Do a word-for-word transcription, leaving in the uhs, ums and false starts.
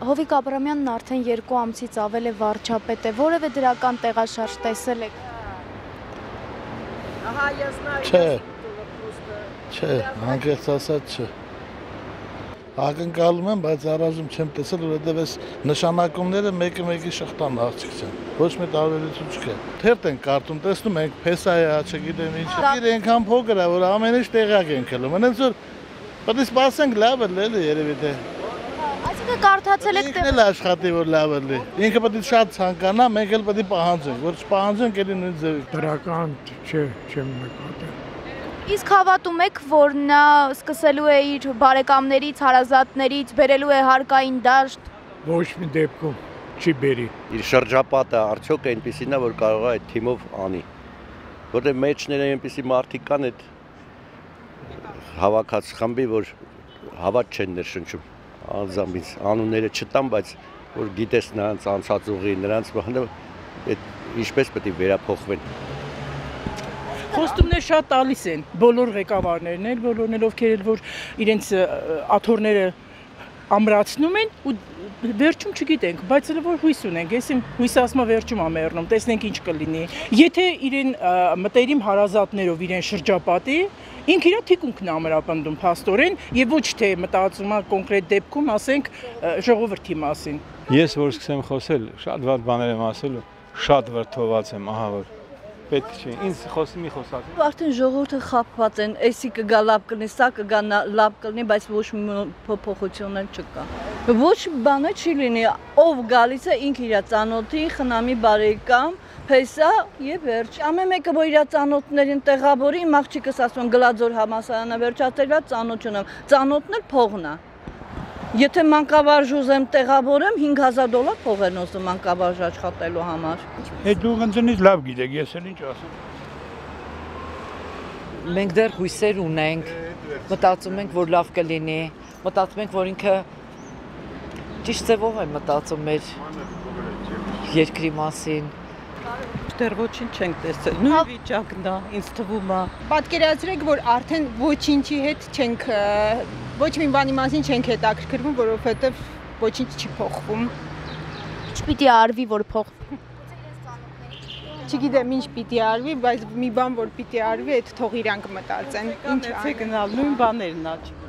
Հովիկ Աբրամյանն արդեն երկու ամսից ավել է վարչապետ է, որևէ դրական տեղաշարժ տեսել եք։ Չէ, չէ, հանգեցած ասած չէ։ Ակնկալում եմ, բայց առայժմ չեմ տեսել, որովհետև այս նշանակումները մեկը մեկի շղթան աղջիկ են։ Ոչ մի տարբերություն չկա։ Թերթ են կարդում, տեսնում ենք, փեսայա, չգիտեմ ինչ։ Իր այնքան փոքր է, որ ամեն ինչ տեղյակ ենք ելում։ Այնց որ պետք է սպասենք լավ է լել երևի թե։ Այսինքն կարդացել եք Ինքն էլ աշխատի, որ լավ է լի։ Ինքը պետք է շատ ցանկանա, մենք էլ պետք է պահանջենք, որ չպահանջենք, ելի նույն ձևի։ Դրական չէ, չեմ նկատել։ Իսկ հավատում եք, որ նա սկսելու է իր բարեկամներից, հարազատներից, բերելու է հարկային դաշտ։ Ոչ մի դեպքում չի բերի։ Իր շրջապատը արդյոք այնպեսին է, որ կարող է այդ թիմով անի։ Որտեղ մեջները այնպեսի մարդիկ կան այդ հավաքած խմբի, որ հավատ չեն ներշնչում։ Անձամից անունները չտան, բայց որ գիտես նրանց անցած ուղի, նրանց բանը այդ ինչպես պետք է վերափոխվեն։ Խոստումներ շատ տալիս են բոլոր ղեկավարներն էլ, բոլորն էլ ովքեր էլ որ իրենց աթոռները ամրացնում են ու վերջում չգիտենք, բայց էլ որ հույս ունենք, ես իմ հույսը ասում եմ վերջում ա մեռնում, տեսնենք ինչ կլինի։ Եթե իրեն մտերիմ հարազատներով իրեն շրջապատի, ինքը իր թիկունքն է ամրապնդում փաստորեն եւ ոչ թե մտածում է կոնկրետ դեպքում, ասենք ժողովրդի մասին։ Ես որ սկսեմ խոսել, շատ վատ բաներ եմ ասելու, շատ վրդոված եմ, ահա որ պետք չէ, ինձ խոսի մի խոսած։ Արդեն ժողովուրդը խաբված են, էսի կգա լավ կլինի, սա կգա լավ կլինի, բայց ոչ մի փոփոխություն էլ չկա։ Ոչ բանը չի լինի, ով գալիս է ինքը իր ծանոթի, խնամի բարեկամ, փեսա եւ վերջ։ Ամեն մեկը որ իր ծանոթներին տեղավորի, իմ աղջիկս ասում գլաձոր համասարանը վերջացրել ծանոթ չունեմ, ծանոթն էլ փողն է։ Եթե մանկավարժ ուզեմ տեղավորեմ, հինգ հազար դոլար փող են ուզում մանկավարժ աշխատելու համար։ Այդ դու ընձնից լավ գիտեք, ես էլ ինչ ասեմ։ Մենք դեռ հույսեր ունենք, մտածում ենք, որ լավ կլինի, մտածում ենք, որ ինքը ճիշտ ձևով է մտածում մեր երկրի մասին։ Դեռ ոչինչ չենք տեսել, նույն վիճակն է, ինձ թվում է։ Պատկերացրեք, որ արդեն ոչինչի հետ չենք, ոչ մի բանի մասին չենք հետաքրքրվում, որովհետև ոչինչ չի փոխվում։ Ինչ պիտի արվի, որ փոխվի։ Չգիտեմ ինչ պիտի արվի, բայց մի բան որ պիտի արվի, այդ թող իրանք մտածեն։ Ինչ է գնալ, նույն բաներն ա։